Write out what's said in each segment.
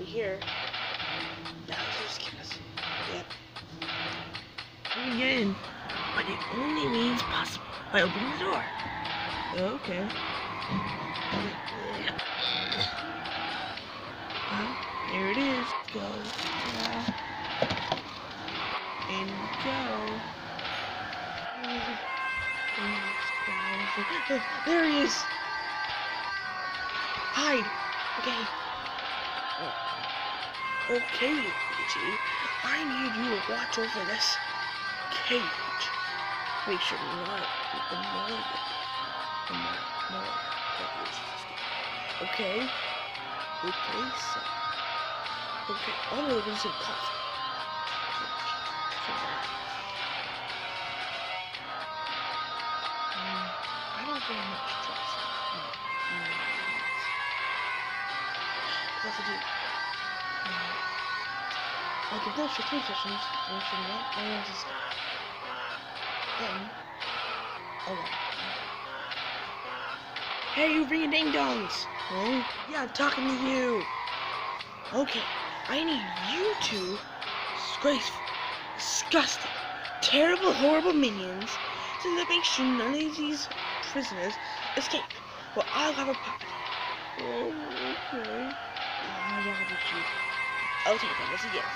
be here. Now just give us. Yep. We can get in by the only means possible by opening the door. Okay. Well, here it is. Go. And go. There he is. Hide. Okay. Okay, Luigi. I need you to watch over this cage. Make sure not the mole. Okay. Okay, so. Okay, all we're gonna say coffee. I don't very much trust What to do? Like if there's training sessions, then I want to stop. Then, oh well. Hey, you ring a ding dongs! Huh? Yeah, I'm talking to you. Okay, I need you two disgraceful, disgusting, terrible, horrible minions to make sure none of these prisoners escape. Well, I'll have a party. Oh, okay. I'll have a cheat. I'll take that as a yes.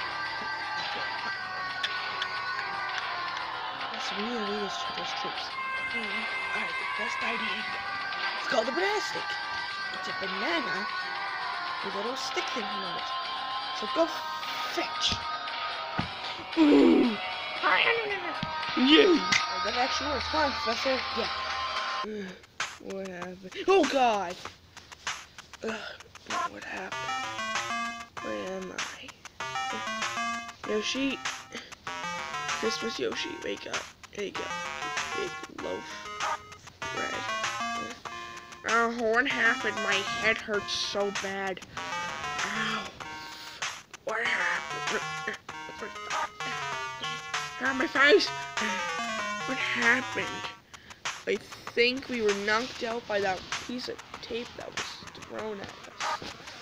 Let's really lead us to those troops. Alright, the best idea yet. It's called a banana stick. It's a banana with a little stick thing on it. So go fetch. Ooh! Yeah! Oh, that actually works. Come on, Professor. Yeah. What happened? Oh, God! What happened? Where am I? Yoshi? Christmas Yoshi, wake up. There you go. Big loaf of bread. Oh, what happened? My head hurts so bad. Ow. What happened? Ow, my face! What happened? I think we were knocked out by that piece of tape that was thrown at us.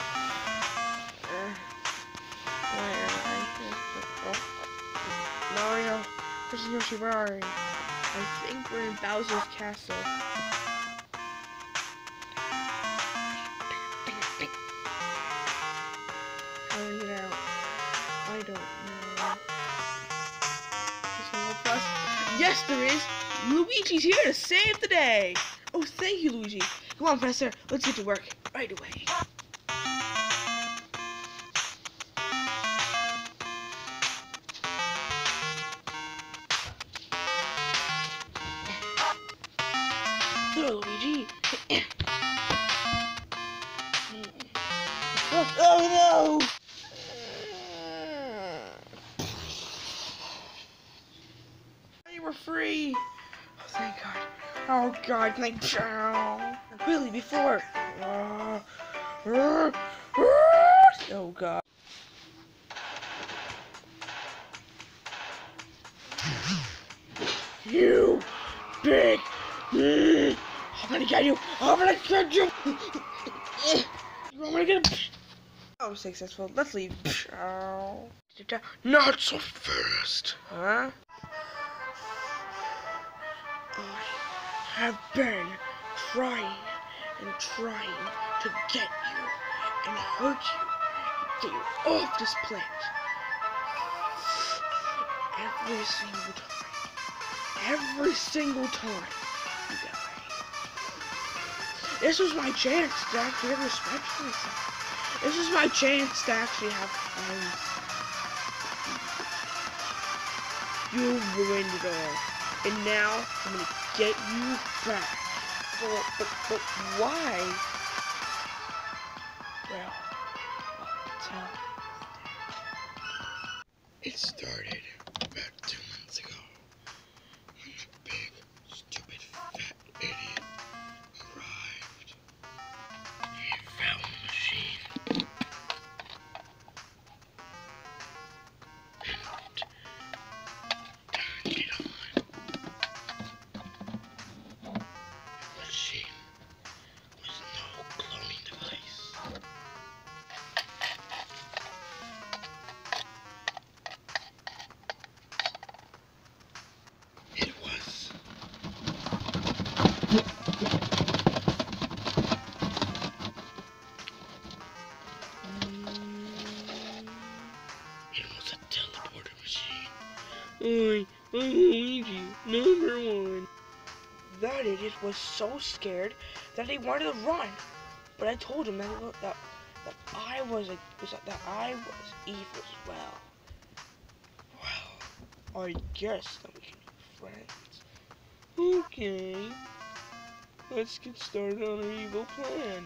Where am I? Mario, Princess Yoshi, where are you? I think we're in Bowser's castle. How do we get out? I don't know. There's no help us. Yes, there is! Luigi's here to save the day! Oh, thank you, Luigi. Come on, Professor, let's get to work right away. Hello, Luigi. Oh no! We're free! Oh, thank God. Oh God, thank God. Really, before. Oh God. You big. I'm gonna get you. I'm gonna get you. I'm gonna get him. Oh, successful. Let's leave. Not so fast, huh? I have been trying and trying to get you and hurt you and get you off this planet. Every single time. Every single time you die. This was my chance to actually have respect for myself. This was my chance to actually have friends. You ruined it all. And now I'm gonna get you back. But why? Well, I'll tell you. It started about 2 months ago when the big, stupid, fat idiot arrived. He found the machine. And turned it on. Machine was no cloning device. I'm Luigi, #1. That idiot was so scared that he wanted to run. But I told him that I was evil as well. Well, I guess that we can be friends. Okay, let's get started on our evil plan.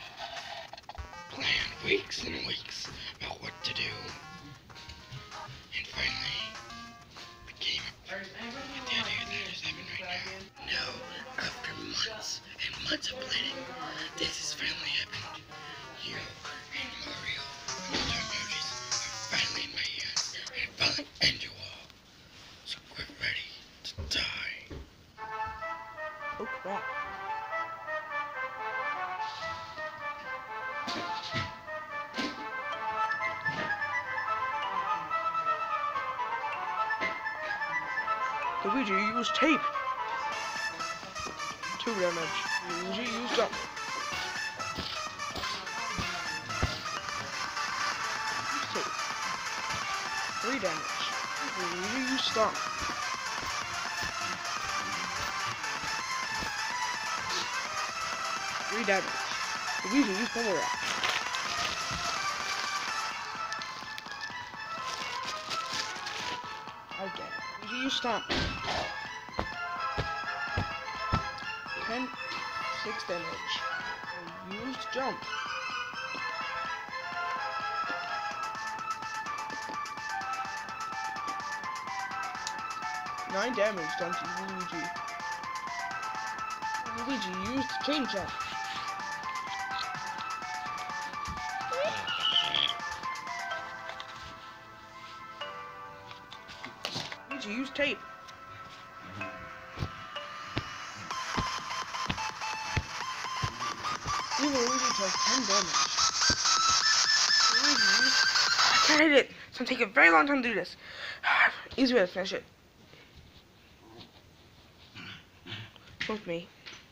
Plan weeks and weeks about what to do. And finally, we came up with the idea that is happening right now. Now, after months and months of planning, this is finally happened. You and Mario and the emojis are finally in my hands and finally end you all. So get ready to die. Oh crap. Luigi, use tape. 2 damage. Luigi, use jump. 3 damage. Luigi, use stomp. 3 damage. Luigi, use bubble wrap. I get it. Luigi, use stomp. 6 damage. Use jump. 9 damage done to Luigi. Luigi used chain jump. Luigi used tape. Luigi does 10 damage. Luigi, I can't hit it. It's gonna take a very long time to do this. Easy way to finish it. With me.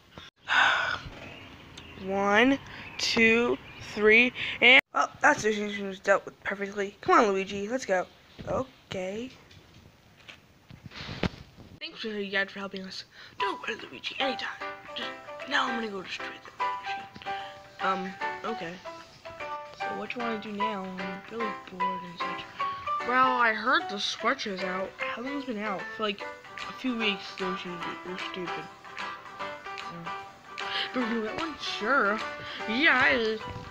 1, 2, 3, and oh, that situation was dealt with perfectly. Come on, Luigi, let's go. Okay. Thanks you guys for helping us. Don't worry, Luigi, anytime. Just now I'm gonna go destroy the machine. Okay. So what you wanna do now? I'm really bored and such. Well, I heard the Switch is out. How long has it been out? For like a few weeks, Luigi. You're stupid. Do you get one? Sure. Yeah,